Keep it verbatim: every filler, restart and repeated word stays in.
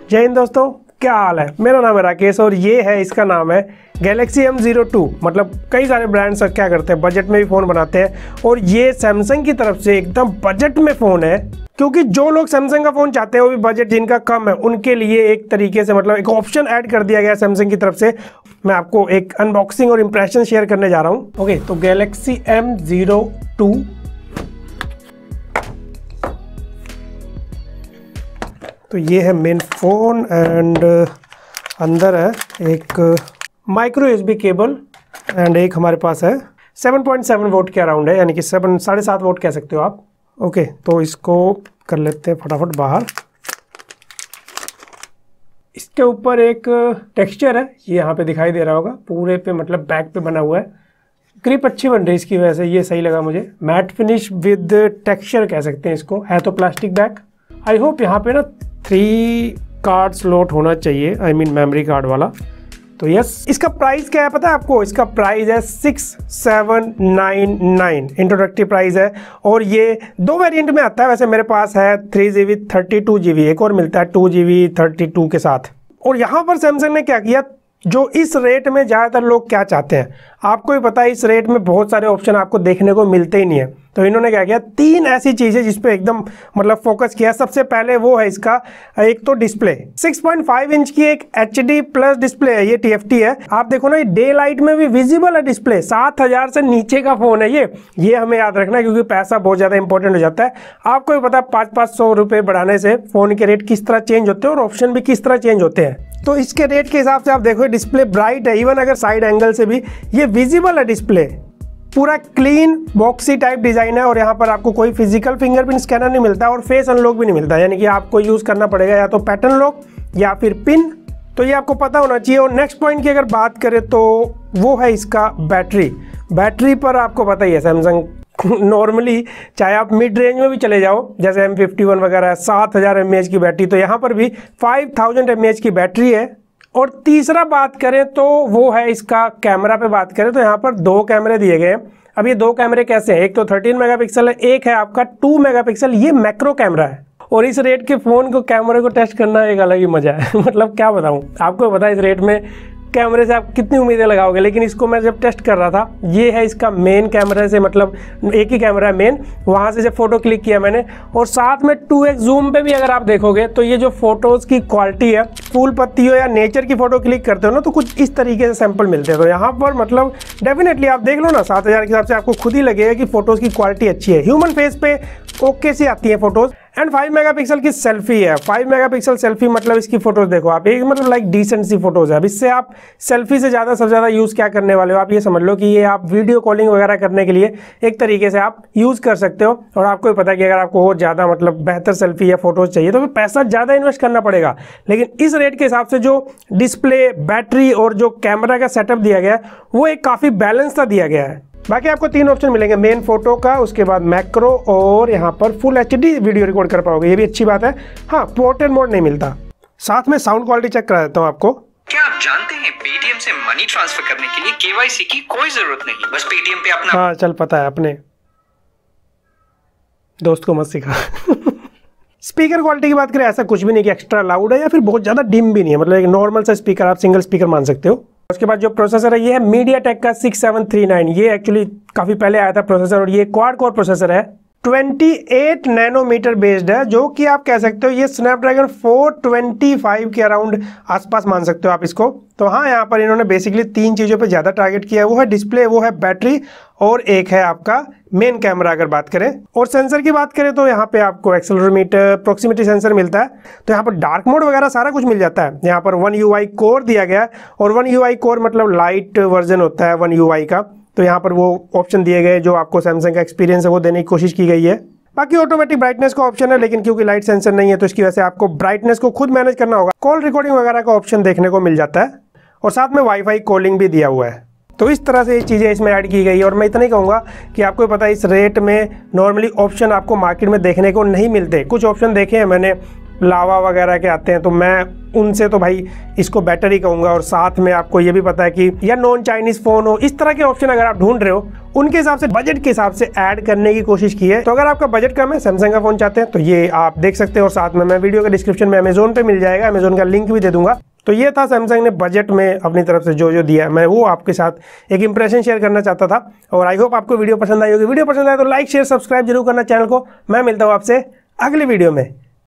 जय हिंद दोस्तों, क्या हाल है। मेरा नाम है राकेश और ये है, इसका नाम है गैलेक्सी एम ज़ीरो टू। मतलब कई सारे ब्रांड्स क्या करते हैं, बजट में भी फ़ोन बनाते हैं और ये सैमसंग की तरफ से एकदम बजट में फ़ोन है। क्योंकि जो लोग सैमसंग का फ़ोन चाहते हैं, वो भी बजट जिनका कम है, उनके लिए एक तरीके से मतलब एक ऑप्शन ऐड कर दिया गया सैमसंग की तरफ से। मैं आपको एक अनबॉक्सिंग और इम्प्रेशन शेयर करने जा रहा हूँ। ओके, तो गैलेक्सी एम ज़ीरो टू तो ये है मेन फ़ोन एंड अंदर है एक माइक्रो यूएसबी केबल एंड एक हमारे पास है सेवन पॉइंट सेवन वोल्ट के अराउंड है, यानी कि सेवन साढ़े सात वोल्ट कह सकते हो आप। ओके, तो इसको कर लेते हैं फटाफट बाहर। इसके ऊपर एक टेक्सचर है, ये यहाँ पे दिखाई दे रहा होगा, पूरे पे मतलब बैक पे बना हुआ है। ग्रिप अच्छी बन रही है इसकी वजह से, ये सही लगा मुझे। मैट फिनिश विद टेक्सचर कह सकते हैं इसको, है तो प्लास्टिक बैग। आई होप यहाँ पे ना थ्री कार्ड स्लॉट होना चाहिए, आई मीन मेमोरी कार्ड वाला। तो यस, इसका प्राइस क्या है पता है आपको? इसका प्राइस है six seven nine nine, introductory price है। और ये दो वेरिएंट में आता है, वैसे मेरे पास है three G B thirty two G B, एक और मिलता है two G B thirty two के साथ। और यहाँ पर सैमसंग ने क्या किया, जो इस रेट में ज़्यादातर लोग क्या चाहते हैं, आपको भी पता है इस रेट में बहुत सारे ऑप्शन आपको देखने को मिलते ही नहीं है। तो इन्होंने क्या किया, तीन ऐसी चीज़ें जिस पे एकदम मतलब फोकस किया। सबसे पहले वो है इसका एक तो display, six point five inch की एक एच डी प्लस डिस्प्ले है, ये टी एफ टी है। आप देखो ना, ये डे लाइट में भी विजिबल है डिस्प्ले। सात हज़ार से नीचे का फ़ोन है ये ये हमें याद रखना है, क्योंकि पैसा बहुत ज़्यादा इंपॉर्टेंट हो जाता है। आपको भी पता है पाँच पाँच सौ रुपये बढ़ाने से फ़ोन के रेट किस तरह चेंज होते हैं और ऑप्शन भी किस तरह चेंज होते हैं। तो इसके रेट के हिसाब से आप देखो, डिस्प्ले ब्राइट है, इवन अगर साइड एंगल से भी ये विजिबल है डिस्प्ले। पूरा क्लीन बॉक्सी टाइप डिज़ाइन है और यहाँ पर आपको कोई फिजिकल फिंगरप्रिंट स्कैनर नहीं मिलता और फेस अनलॉक भी नहीं मिलता, यानी कि आपको यूज़ करना पड़ेगा या तो पैटर्न लॉक या फिर पिन। तो ये आपको पता होना चाहिए। और नेक्स्ट पॉइंट की अगर बात करें तो वो है इसका बैटरी। बैटरी पर आपको पता ही है, सैमसंग नॉर्मली चाहे आप मिड रेंज में भी चले जाओ, जैसे एम फिफ्टी वन वगैरह है, सात हज़ार एम ए एच की बैटरी, तो यहाँ पर भी five thousand M A H की बैटरी है। और तीसरा बात करें तो वो है इसका कैमरा पे बात करें तो यहाँ पर दो कैमरे दिए गए हैं। अब ये दो कैमरे कैसे हैं, एक तो थर्टीन मेगापिक्सल है, एक है आपका टू मेगापिक्सल, ये मैक्रो कैमरा है। और इस रेट के फ़ोन को कैमरे को टेस्ट करना एक अलग ही मज़ा है। मतलब क्या बताऊँ आपको, पता है इस रेट में कैमरे से आप कितनी उम्मीदें लगाओगे, लेकिन इसको मैं जब टेस्ट कर रहा था, ये है इसका मेन कैमरा से, मतलब एक ही कैमरा है मेन, वहाँ से जब फोटो क्लिक किया मैंने। और साथ में टू एक्स जूम पे भी अगर आप देखोगे तो ये जो फोटोज़ की क्वालिटी है, फूल पत्ती हो या नेचर की फ़ोटो क्लिक करते हो ना, तो कुछ इस तरीके से सैंपल मिलते हैं। तो यहाँ पर मतलब डेफिनेटली आप देख लो ना, सात हज़ार के हिसाब से आपको खुद ही लगेगा कि फ़ोटोज़ की क्वालिटी अच्छी है। ह्यूमन फेस पे ओके सी आती है फ़ोटोज़। एंड फाइव मेगापिक्सल की सेल्फी है। फाइव मेगापिक्सल सेल्फी मतलब इसकी फ़ोटोज़ देखो आप, एक मतलब लाइक डिसेंट सी फ़ोटोज़ है। अब इससे आप सेल्फी से ज़्यादा सबसे ज़्यादा यूज़ क्या करने वाले हो, आप ये समझ लो कि ये आप वीडियो कॉलिंग वगैरह करने के लिए एक तरीके से आप यूज़ कर सकते हो। और आपको भी पता है कि अगर आपको और ज़्यादा मतलब बेहतर सेल्फी या फ़ोटोज़ चाहिए तो फिर पैसा ज़्यादा इन्वेस्ट करना पड़ेगा। लेकिन इस रेट के हिसाब से जो डिस्प्ले, बैटरी और जो कैमरा का सेटअप दिया गया है, वो एक काफ़ी बैलेंस सा दिया गया है। बाकी आपको तीन ऑप्शन मिलेंगे, मेन फोटो का, उसके बाद मैक्रो और यहाँ पर full H D video record कर पाओगे, ये भी अच्छी बात है। हाँ, पोर्ट्रेट मोड नहीं मिलता। साथ में साउंड क्वालिटी चेक करा देता हूँ आपको। क्या आप जानते हैं पेटीएम से मनी ट्रांसफर करने के लिए केवाईसी की कोई जरूरत नहीं, बस पेटीएम पे अपना। हाँ चल, पता है, अपने दोस्त को मत सिखा। स्पीकर क्वालिटी की बात करें, ऐसा कुछ भी नहीं कि एक्स्ट्रा लाउड है या फिर बहुत ज़्यादा डिम भी नहीं है, मतलब एक नॉर्मल सा स्पीकर, आप सिंगल स्पीकर मान सकते हो। उसके बाद जो प्रोसेसर है, ये है मीडियाटेक का सिक्स सेवन थ्री नाइन। ये एक्चुअली काफ़ी पहले आया था प्रोसेसर और ये क्वाड कोर प्रोसेसर है, अट्ठाईस नैनोमीटर बेस्ड है, जो कि आप कह सकते हो ये स्नैपड्रैगन फोर ट्वेंटी फाइव के अराउंड आसपास मान सकते हो आप इसको। तो हाँ, यहाँ पर इन्होंने बेसिकली तीन चीज़ों पे ज़्यादा टारगेट किया है, वो है डिस्प्ले, वो है बैटरी और एक है आपका मेन कैमरा। अगर बात करें और सेंसर की बात करें तो यहाँ पे आपको एक्सेलरोमीटर, प्रोक्सीमिटी सेंसर मिलता है। तो यहाँ पर डार्क मोड वगैरह सारा कुछ मिल जाता है। यहाँ पर वन यू आई कोर दिया गया है और वन यू आई कोर मतलब लाइट वर्जन होता है वन यू आई का। तो यहाँ पर वो ऑप्शन दिए गए जो आपको सैमसंग का एक्सपीरियंस है वो देने की कोशिश की गई है। बाकी ऑटोमेटिक ब्राइटनेस का ऑप्शन है, लेकिन क्योंकि लाइट सेंसर नहीं है तो इसकी वजह से आपको ब्राइटनेस को खुद मैनेज करना होगा। कॉल रिकॉर्डिंग वगैरह का ऑप्शन देखने को मिल जाता है और साथ में वाईफाई कॉलिंग भी दिया हुआ है। तो इस तरह से ये चीज़ें इसमें ऐड की गई है। और मैं इतना ही कहूँगा कि आपको पता है इस रेट में नॉर्मली ऑप्शन आपको मार्केट में देखने को नहीं मिलते। कुछ ऑप्शन देखे हैं मैंने लावा वगैरह के आते हैं, तो मैं उनसे तो भाई इसको बेटर ही कहूँगा। और साथ में आपको ये भी पता है कि या नॉन चाइनीज़ फ़ोन हो, इस तरह के ऑप्शन अगर आप ढूंढ रहे हो उनके हिसाब से बजट के हिसाब से ऐड करने की कोशिश की है। तो अगर आपका बजट कम है, सैमसंग का फ़ोन चाहते हैं तो ये आप देख सकते हो। और साथ में मैं वीडियो के डिस्क्रिप्शन में अमेजोन पे मिल जाएगा, अमेजोन का लिंक भी दे दूंगा। तो ये था सैमसंग ने बजट में अपनी तरफ से जो जो दिया, मैं वो आपके साथ एक इंप्रेशन शेयर करना चाहता था। और आई होप आपको वीडियो पसंद आई होगी। वीडियो पसंद आए तो लाइक शेयर सब्सक्राइब जरूर करना चैनल को। मैं मिलता हूँ आपसे अगली वीडियो में।